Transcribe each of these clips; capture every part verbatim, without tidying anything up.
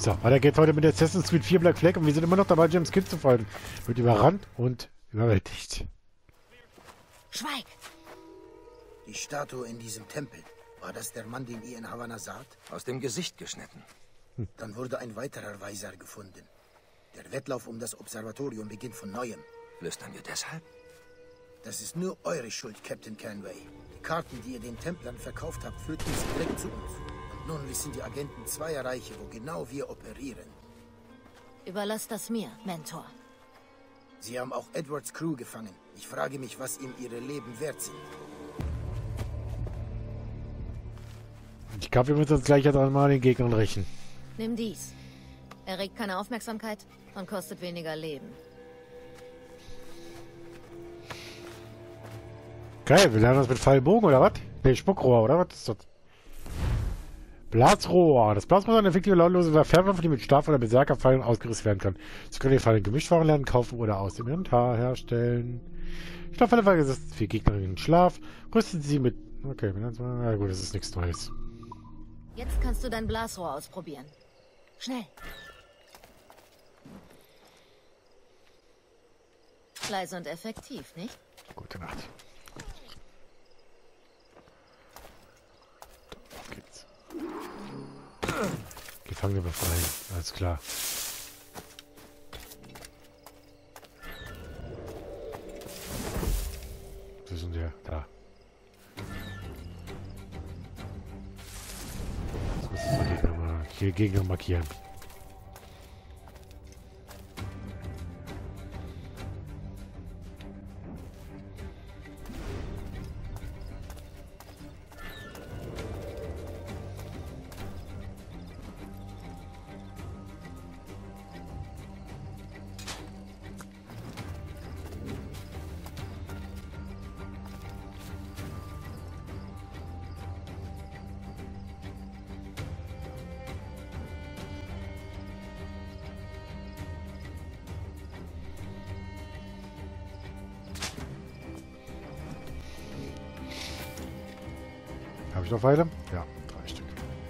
So, weiter geht's heute mit Assassin's Creed vier Black Flag und wir sind immer noch dabei, James Kind zu folgen. Wird überrannt und überwältigt. Schweig! Die Statue in diesem Tempel. War das der Mann, den ihr in Havanna saht? Aus dem Gesicht geschnitten. Hm. Dann wurde ein weiterer Weiser gefunden. Der Wettlauf um das Observatorium beginnt von Neuem. Flüstern wir deshalb? Das ist nur eure Schuld, Captain Canway. Die Karten, die ihr den Templern verkauft habt, führten sie direkt zu uns. Und nun wissen die Agenten zweier Reiche, wo genau wir operieren. Überlass das mir, Mentor. Sie haben auch Edwards Crew gefangen. Ich frage mich, was ihm ihre Leben wert sind. Ich glaube, wir müssen uns gleich jetzt einmal den Gegnern rächen. Nimm dies. Erregt keine Aufmerksamkeit und kostet weniger Leben. Geil, wir lernen das mit Pfeilbogen oder was? Ne, Spuckrohr oder was ist das? Blasrohr. Das Blasrohr ist eine effektive, lautlose Fernwaffe, die mit Stab- oder Berserkerpfeilen ausgerüstet werden kann. Sie können die Pfeile in Gemischtwaren lernen, kaufen oder aus dem Inventar herstellen. Stoffhalle versetzt für Gegner in den Schlaf. Rüsten sie mit... Okay, na gut, das ist nichts Neues. Jetzt kannst du dein Blasrohr ausprobieren. Schnell. Leise und effektiv, nicht? Gute Nacht. Auf geht's. Gefangene befreien, alles klar. Wo ist denn der? Da. Jetzt muss ich die Gegner mal hier Gegner markieren. Habe ich noch Pfeile? Ja, drei Stück.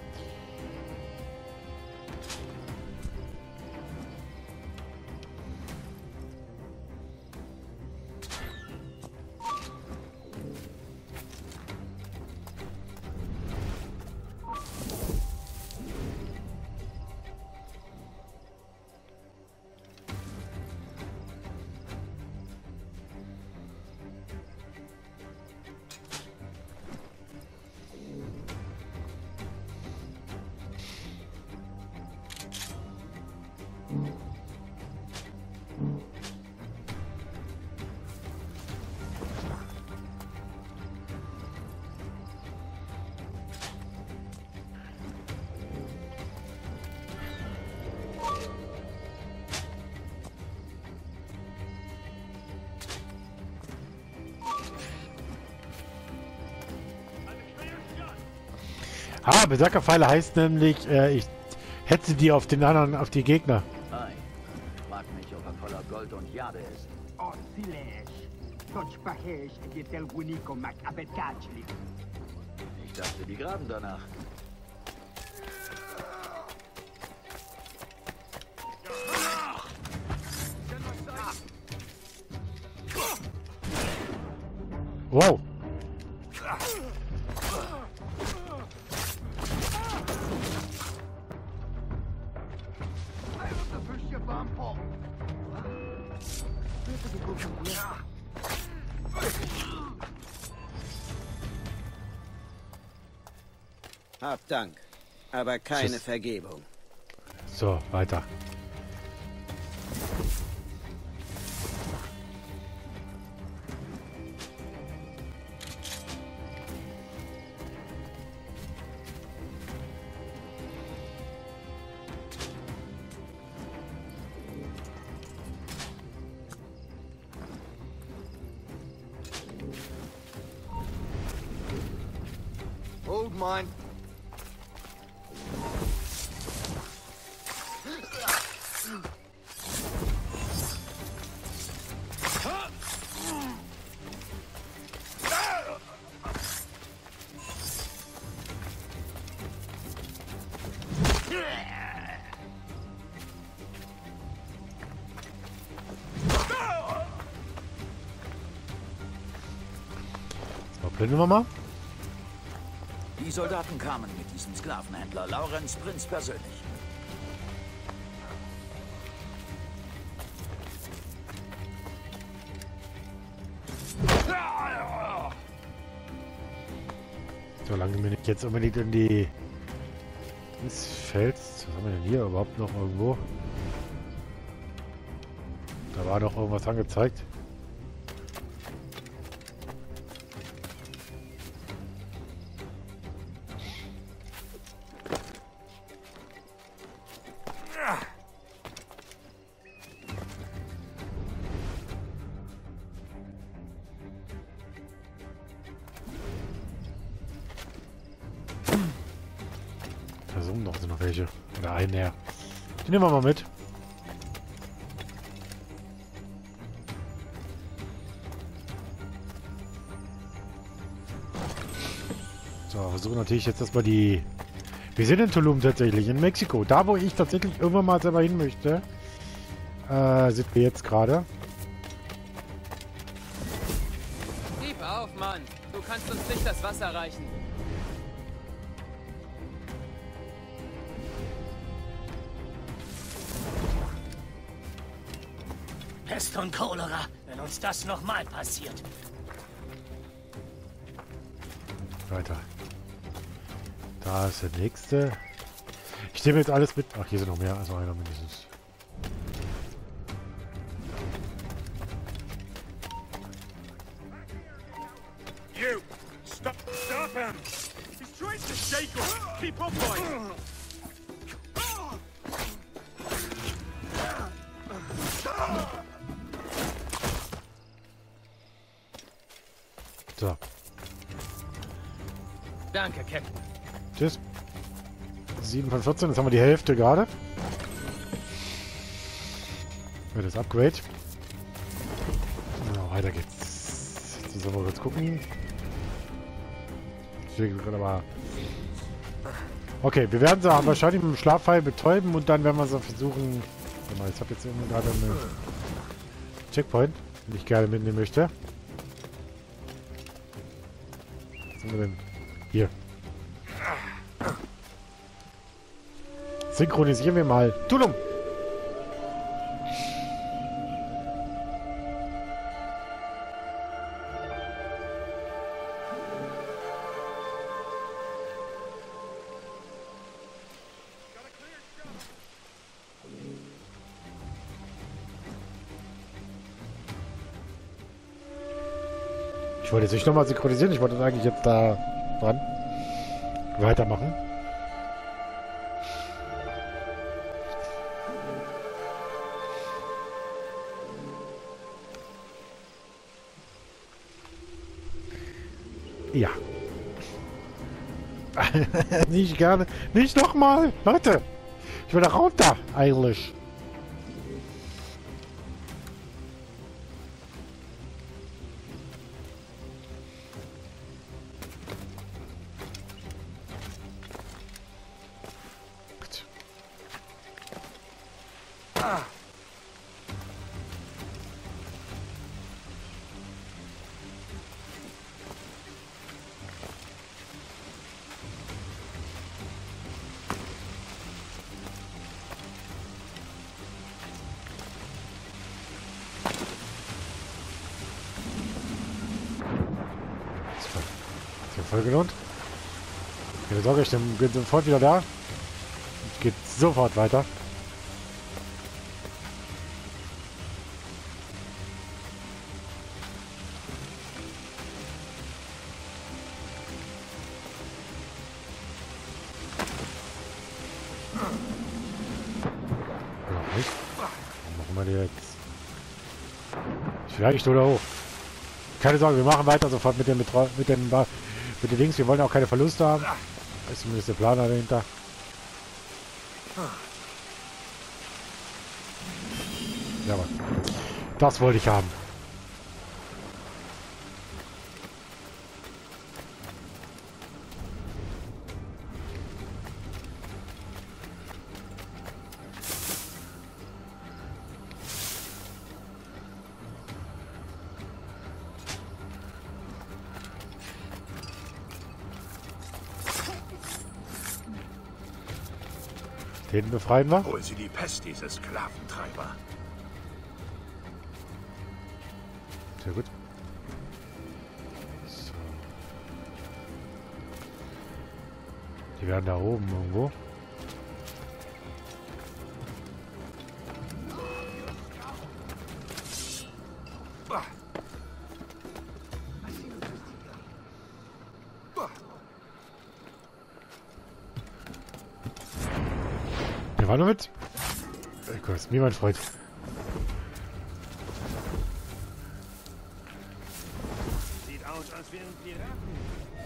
Ah, Berserkerpfeile heißt nämlich, äh, ich hetze die auf den anderen, auf die Gegner. Hi. Frag mich, ob er voller Gold und Jade ist. Oh, silêncio. Todos barreiros de tel único mac abetagli. Ich dachte, die graben danach. Wow. Hab Dank, aber keine Tschüss. Vergebung. So, weiter. Hold mine. Plündern wir mal. Die Soldaten kamen mit diesem Sklavenhändler Lawrence Prinz persönlich. Solange wir nicht jetzt unbedingt in die ins Feld. Was haben wir denn hier überhaupt noch irgendwo? Da war noch irgendwas angezeigt. Da sind noch, sind noch welche. Oder einen her. Die nehmen wir mal mit. So, versuchen natürlich jetzt erstmal die... Wir sind in Tulum tatsächlich, in Mexiko. Da, wo ich tatsächlich irgendwann mal selber hin möchte, äh, sind wir jetzt gerade. Gib auf, Mann. Du kannst uns nicht das Wasser reichen. Pest und Cholera, wenn uns das nochmal passiert. Weiter. Da ist der nächste. Ich nehme jetzt alles mit. Ach, hier sind noch mehr. Also einer mindestens. You! Stop! Stop him! He's trying to shake us! Keep up, boys! So. Danke, Captain. Tschüss. sieben von vierzehn. Jetzt haben wir die Hälfte gerade. Ja, das Upgrade. Ja, weiter geht's. Jetzt müssen wir kurz gucken. Ich will gerade aber... Okay, wir werden sie wahrscheinlich mit dem Schlafpfeil betäuben und dann werden wir sie versuchen... Warte mal, ich habe jetzt irgendwie gerade einen Checkpoint, den ich gerne mitnehmen möchte. Was sind wir denn? Hier. Synchronisieren wir mal. Tulum! Ich wollte jetzt nicht nochmal synchronisieren, ich wollte eigentlich jetzt da dran weitermachen. Ja. Nicht gerne. Nicht nochmal. Leute. Ich will da runter. Eigentlich. Voll gelohnt. Keine Sorge, ich bin sofort wieder da. Es geht sofort weiter. Ja, nicht. Dann machen wir jetzt. Vielleicht oder hoch. Keine Sorge, wir machen weiter sofort mit dem Betreu mit den mit den Dings. Wir wollen auch keine Verluste haben. Da ist zumindest der Planer dahinter. Ja, aber das wollte ich haben. Den befreien wir. Hol sie die Pest, diese Sklaventreiber. Sehr gut. So. Die werden da oben irgendwo. Der war nur mit. Ich weiß, mir mein Freund. Sieht aus, als wären Piraten.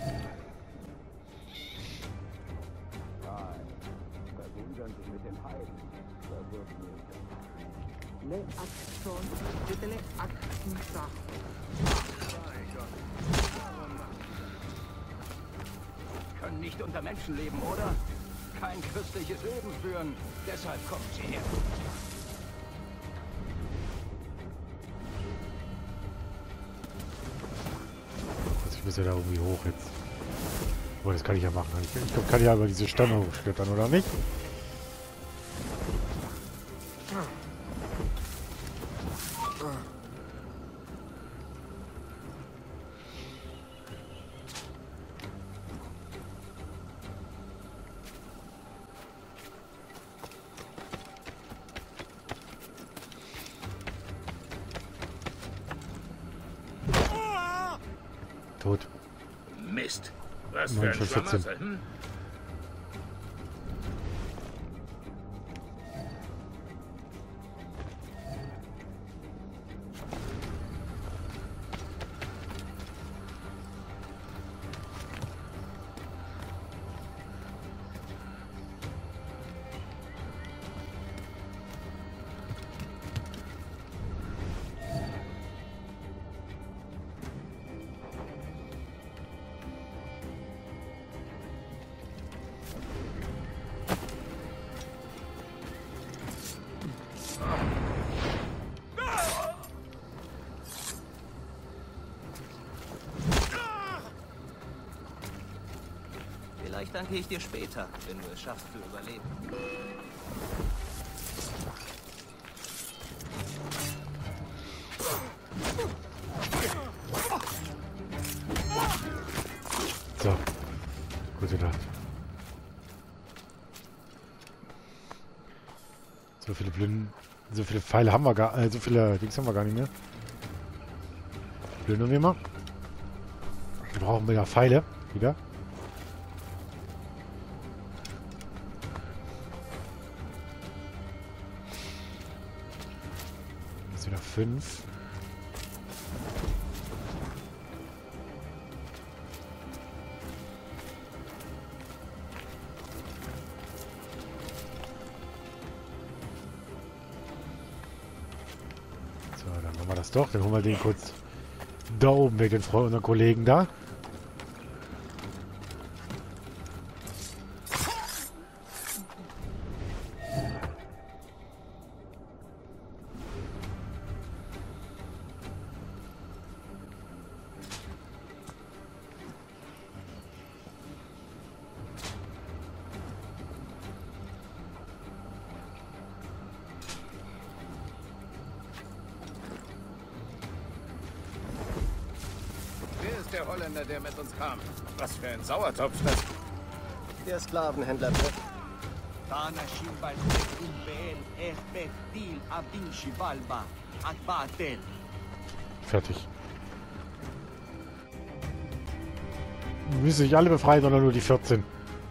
Verwundern sich mit dem Heil. Da wird mir Le Action, bitte Le Action. Können nicht unter Menschen leben, oder? Kein christliches Leben führen. Deshalb kommen sie her. Also ich muss ja da irgendwie hoch jetzt. Aber das kann ich ja machen. Ich, ich glaube, kann ja über diese Stange hochklettern, oder nicht? Tot. Mist. Was Nein, für ein schon vierzehn. Schlamassel, hm? Vielleicht danke ich dir später, wenn du es schaffst zu überleben. So. Gute Nacht. So viele Blinden. So viele Pfeile haben wir gar. Äh, so viele Dings haben wir gar nicht mehr. Plündern wir mal. Wir brauchen wieder Pfeile. Wieder. Jetzt wieder fünf. So, dann machen wir das doch. Dann holen wir den kurz da oben weg, den Freund, unseren Kollegen da. Der Holländer, der mit uns kam. Was für ein Sauertopf das. Der Sklavenhändler. Fertig. Wir müssen nicht alle befreien, sondern nur die vierzehn.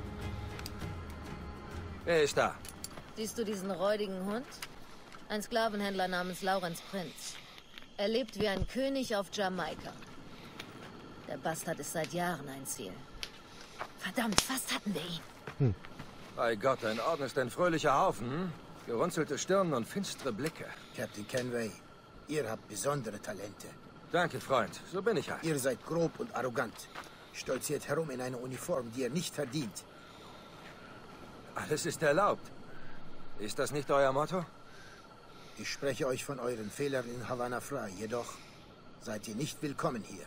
Wer ist da? Siehst du diesen räudigen Hund? Ein Sklavenhändler namens Laurens Prinz. Er lebt wie ein König auf Jamaika. Der Bastard ist seit Jahren ein Ziel. Verdammt, fast hatten wir ihn. Hm. Bei Gott, ein Orden ist ein fröhlicher Haufen. Hm? Gerunzelte Stirn und finstere Blicke. Captain Kenway, ihr habt besondere Talente. Danke, Freund. So bin ich halt. Ihr seid grob und arrogant. Stolziert herum in einer Uniform, die ihr nicht verdient. Alles ist erlaubt. Ist das nicht euer Motto? Ich spreche euch von euren Fehlern in Havanna frei. Jedoch seid ihr nicht willkommen hier.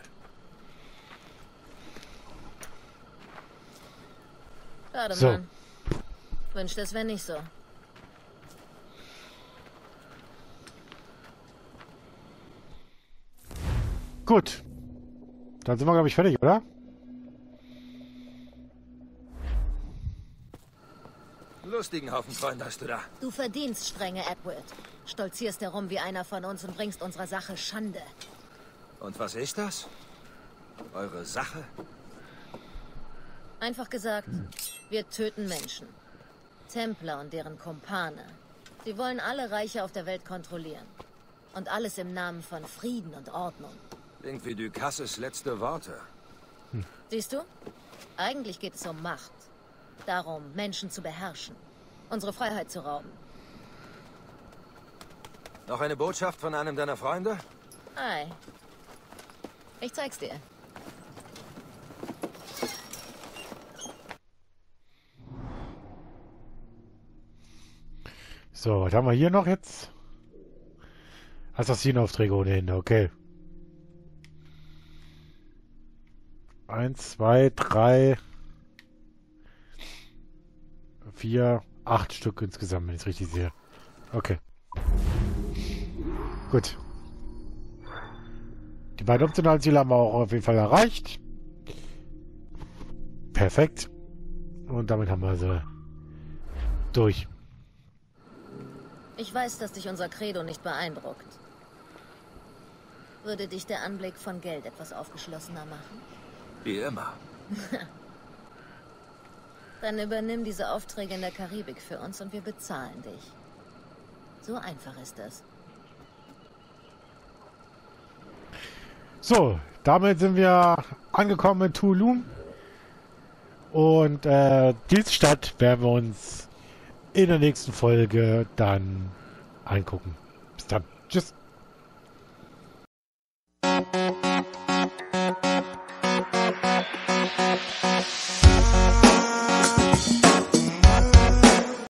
Schade, So. Mann. Wünscht es, wenn nicht so. Gut. Dann sind wir, glaube ich, fertig, oder? Lustigen Haufen Freunde hast du da. Du verdienst strenge, Edward. Stolzierst herum wie einer von uns und bringst unserer Sache Schande. Und was ist das? Eure Sache? Einfach gesagt, wir töten Menschen. Templer und deren Kumpane. Sie wollen alle Reiche auf der Welt kontrollieren. Und alles im Namen von Frieden und Ordnung. Klingt wie Ducasses letzte Worte. Hm. Siehst du? Eigentlich geht es um Macht. Darum, Menschen zu beherrschen. Unsere Freiheit zu rauben. Noch eine Botschaft von einem deiner Freunde? Ei. Ich zeig's dir. So, was haben wir hier noch jetzt? Assassinenaufträge ohnehin, okay. Eins, zwei, drei, vier, acht Stück insgesamt, wenn ich es richtig sehe. Okay. Gut. Die beiden optionalen Ziele haben wir auch auf jeden Fall erreicht. Perfekt. Und damit haben wir sie durch. Ich weiß, dass dich unser Credo nicht beeindruckt. Würde dich der Anblick von Geld etwas aufgeschlossener machen? Wie immer. Dann übernimm diese Aufträge in der Karibik für uns und wir bezahlen dich. So einfach ist das. So, damit sind wir angekommen in Tulum. Und äh, diese Stadt werden wir uns in der nächsten Folge dann angucken. Bis dann. Tschüss.